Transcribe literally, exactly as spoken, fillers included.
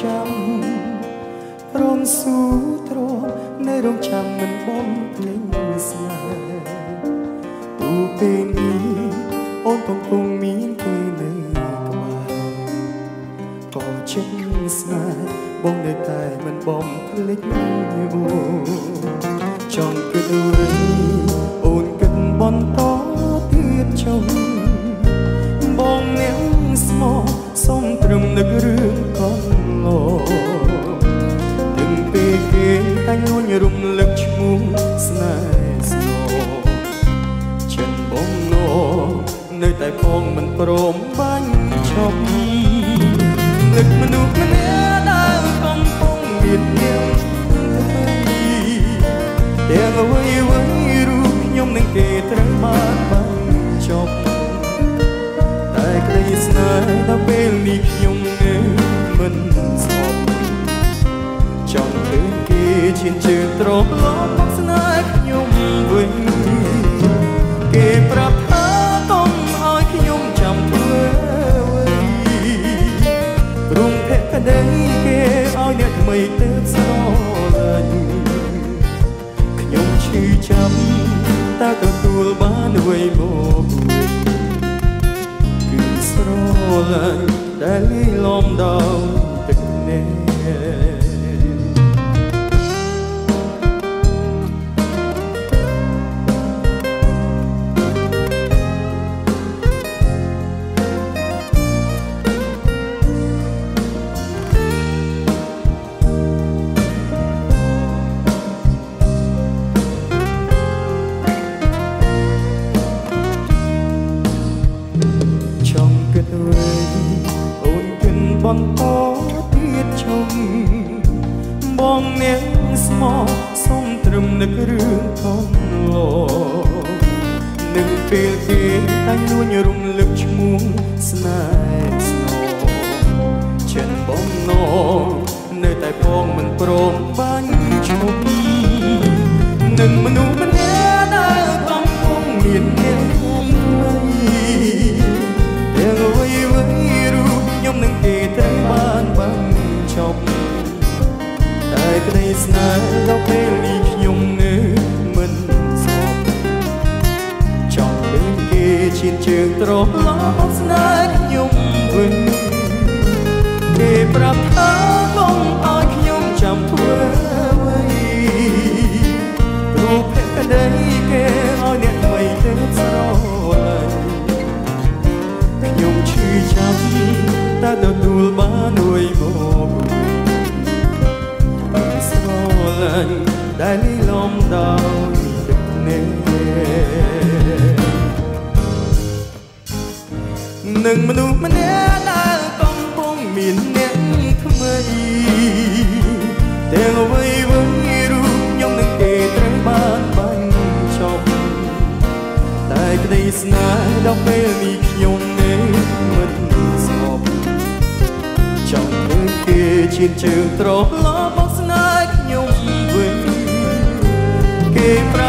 ចាំព្រមស៊ូទ្រាំនៅរងចាំមិនបំភ្លេចស្នេហ៍ទូពេលនេះអូនកំពុងមានគេនៅក្បែរក៏ចិត្តស្នេហ៍បងនៅតែមិនបំភ្លេចអូចង់គិតវិញអូនគិតបន្តទៀតចុះបងអ្នកស្មោះសុំត្រឹមនឹករឿងកន្លងទាំងពេលគេតែងលួញរំលឹកឈ្មោះស្នេហ៍ស្នងចិត្តបងងនៅតែផងមិនព្រមបាញ់ឈប់នឹកមនុស្សម្នាក់ដែលកំពុងមានយើងទាំងអ្វីអ្វីរូបខ្ញុំនឹងគេត្រូវបានបាញ់ចប់តែក្តីស្នេហ៍ដល់ពេលនេះខ្ញុំនៅមិនស្អប់ចង់ឃើញគេឈានជើងត្រឡប់មកស្នេហ៍ខ្ញុំវិញគេប្រាប់ថាកុំឲ្យខ្ញុំចាំធ្វើអ្វីព្រមភក្តីគេឲ្យអ្នកថ្មីទៅស្រឡាញ់ខ្ញុំឈឺចាប់តើទទួលបានអ្វីមកវិញគឺស្រឡាញ់ដែលលីលំដល់ទឹកនេះបន្តទៀតជុំបងអ្នកស្មោះសុំត្រឹមនឹករឿងកន្លងនឹងពេលគេតែងលួញរំលឹកឈ្មោះស្នេហ៍ស្នងចិត្តបងងនៅតែផងមិនព្រមបាញ់ឈប់នឹងមនុស្សម្នាក់ដែលកំពុងមានអ្នកទាំងអ្វីអ្វីរូបខ្ញុំនឹងគេត្រូវបានបាញ់ចប់តែក្តីស្នេហ៍ដល់ពេលនេះខ្ញុំនៅមិនស្អប់ចង់ឃើញគេឈានជើងត្រឡប់មកស្នេហ៍ខ្ញុំវិញគេប្រាប់ថាកុំឲ្យខ្ញុំចាំធ្វើអ្វីរូបភក្តីគេឲ្យអ្នកថ្មីទៅស្រឡាញ់ខ្ញុំឈឺចាប់តែទទួលបានអ្វីមកវិញស្រឡាញ់ដែលលីលំដល់ទឹកនេះនឹងមនុស្សម្នាក់ដែលកំពុងមានអ្នកថ្មីទាំងអ្វីអ្វីរូបខ្ញុំនឹងគេត្រូវបានបាញ់ចប់តែក្តីស្នេហ៍ដល់ពេលនេះខ្ញុំនៅមិនស្អប់ចង់ឃើញគេឈានជើងត្រឡប់មកស្នេហ៍ខ្ញុំវិញគេ